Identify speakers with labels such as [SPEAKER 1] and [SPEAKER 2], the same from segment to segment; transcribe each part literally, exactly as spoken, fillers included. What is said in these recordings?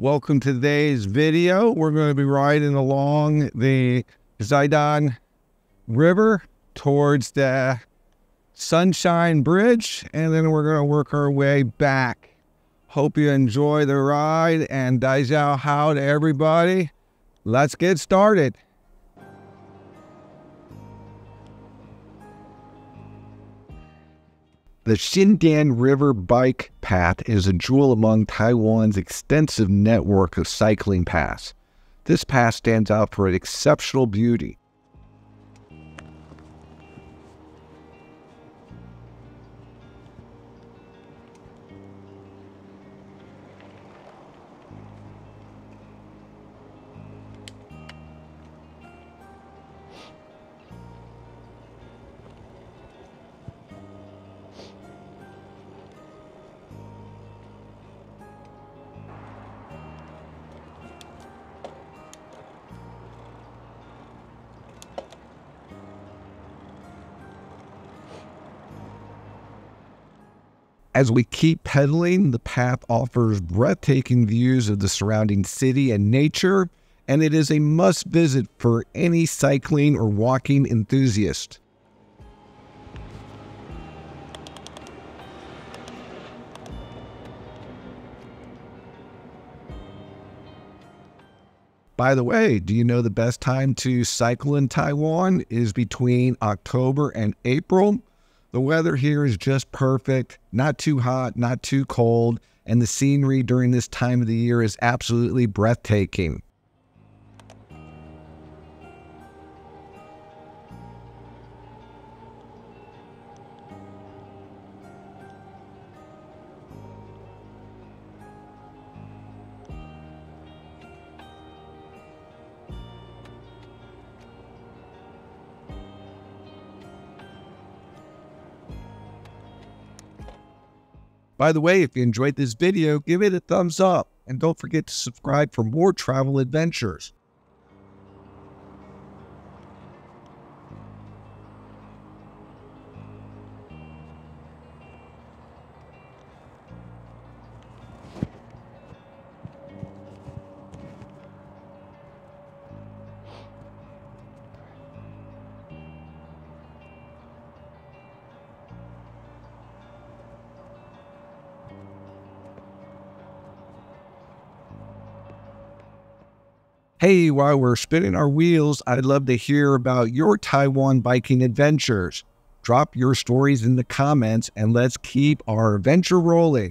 [SPEAKER 1] Welcome to today's video. We're going to be riding along the Xindian River towards the Sunshine Bridge, and then we're going to work our way back. Hope you enjoy the ride, and Dai Jiao Hao to everybody. Let's get started. The Xindian River Bike Path is a jewel among Taiwan's extensive network of cycling paths. This path stands out for its exceptional beauty. As we keep pedaling, the path offers breathtaking views of the surrounding city and nature, and it is a must-visit for any cycling or walking enthusiast. By the way, do you know the best time to cycle in Taiwan is between October and April? The weather here is just perfect, not too hot, not too cold, and the scenery during this time of the year is absolutely breathtaking. By the way, if you enjoyed this video, give it a thumbs up, and don't forget to subscribe for more travel adventures. Hey, while we're spinning our wheels, I'd love to hear about your Taiwan biking adventures. Drop your stories in the comments and let's keep our adventure rolling.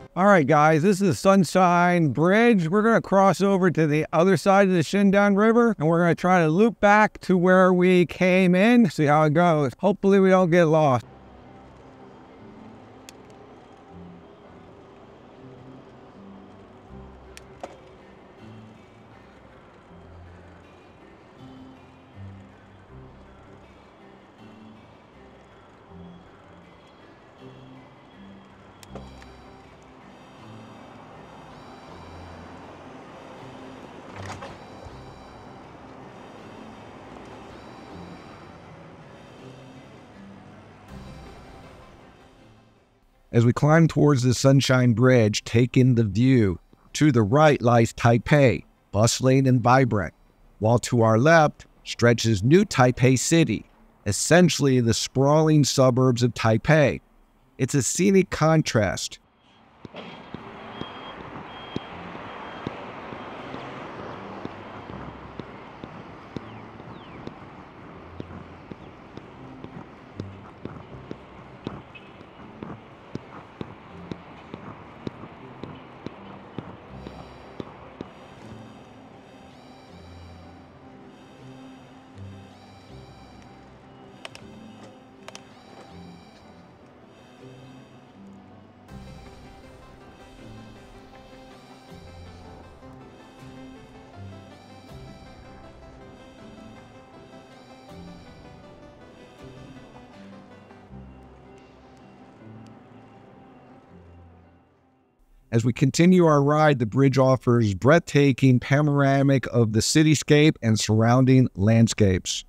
[SPEAKER 1] All right, guys, this is Sunshine Bridge. We're going to cross over to the other side of the Xindian River, and we're going to try to loop back to where we came in, see how it goes. Hopefully we don't get lost. As we climb towards the Sunshine Bridge, take in the view. To the right lies Taipei, bustling and vibrant, while to our left stretches New Taipei City, essentially the sprawling suburbs of Taipei. It's a scenic contrast. As we continue our ride, the bridge offers breathtaking panoramic of the cityscape and surrounding landscapes.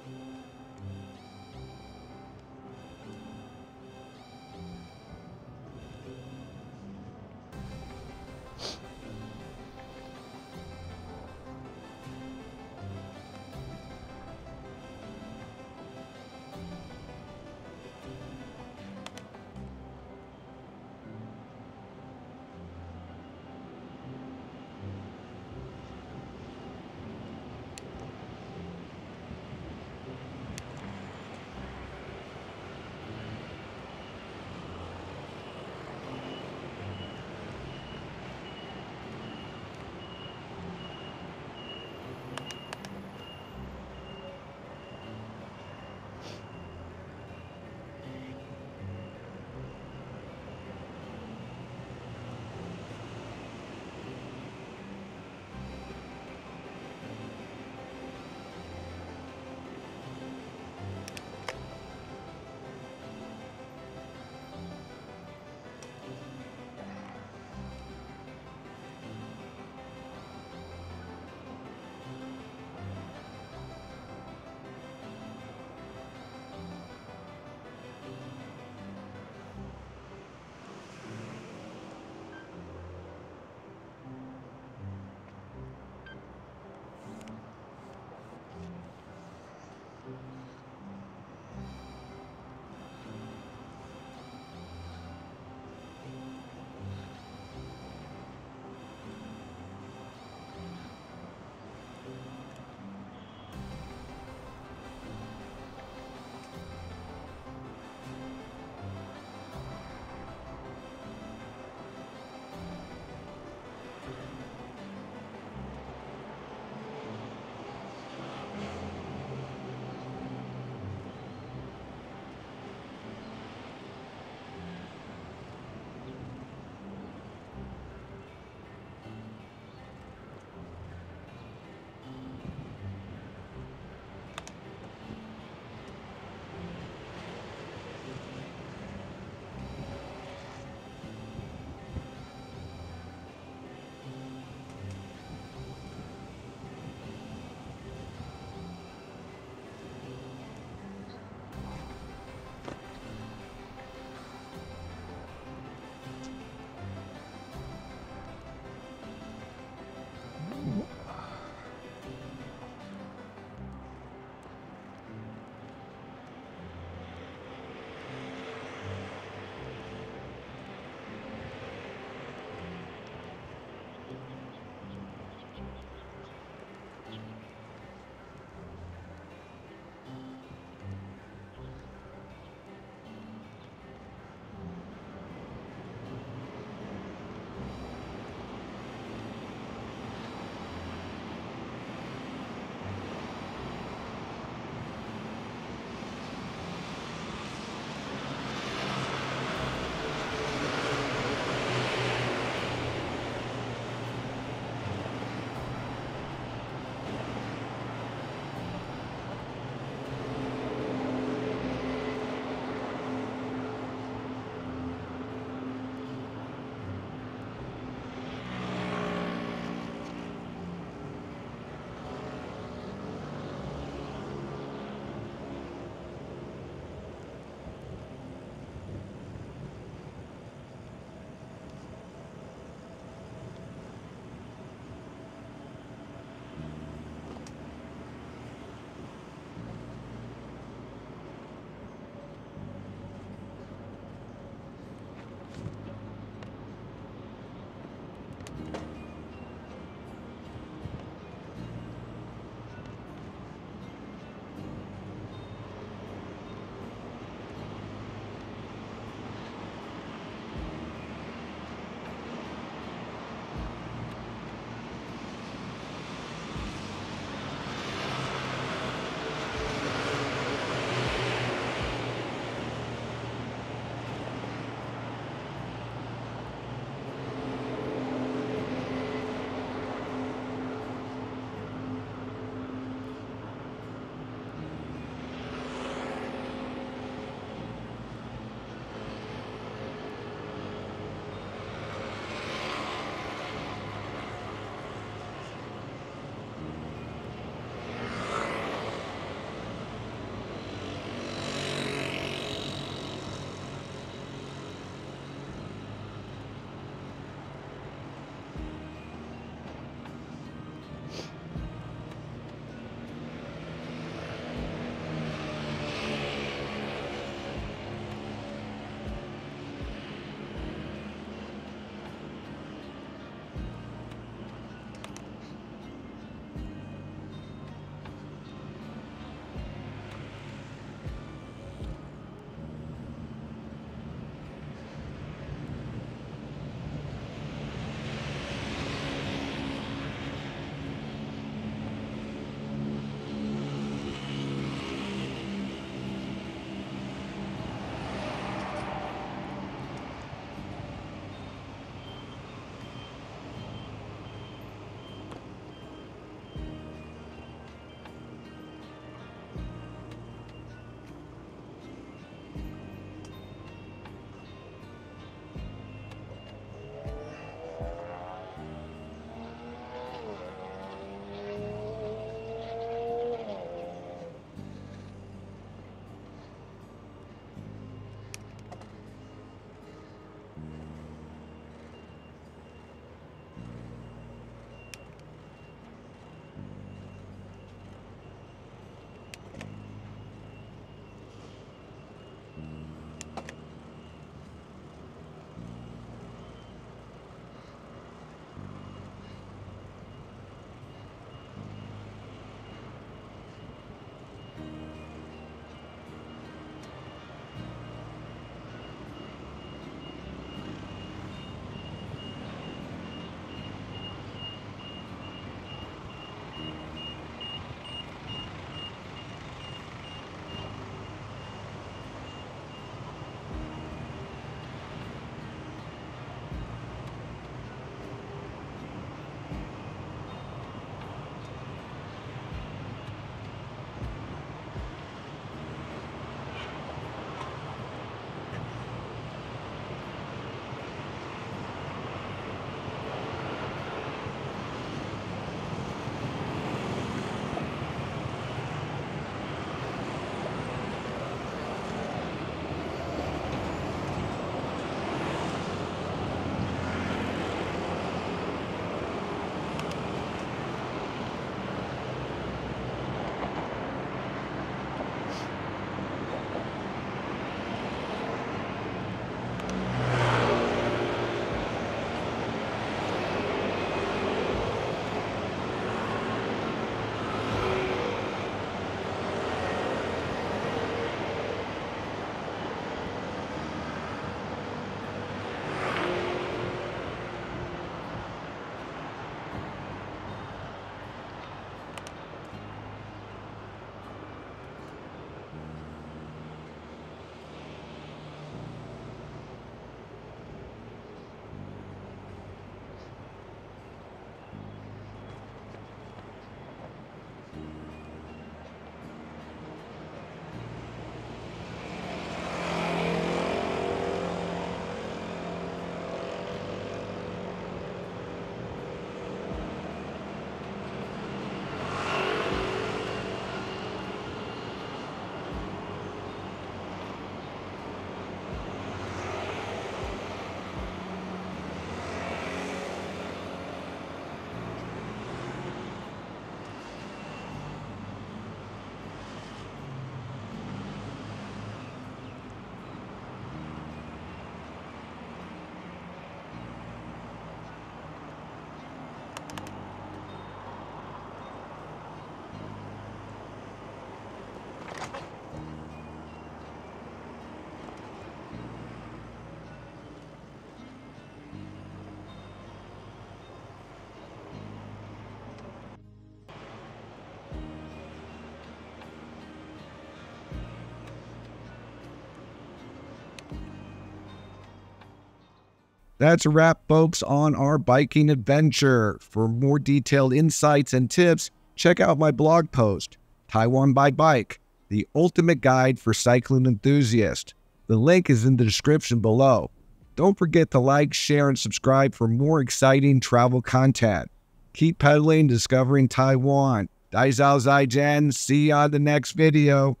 [SPEAKER 1] That's a wrap, folks, on our biking adventure. For more detailed insights and tips, check out my blog post, Taiwan by Bike, the ultimate guide for cycling enthusiasts. The link is in the description below. Don't forget to like, share, and subscribe for more exciting travel content. Keep pedaling, discovering Taiwan. Dai Zhao Zai Jen. See you on the next video.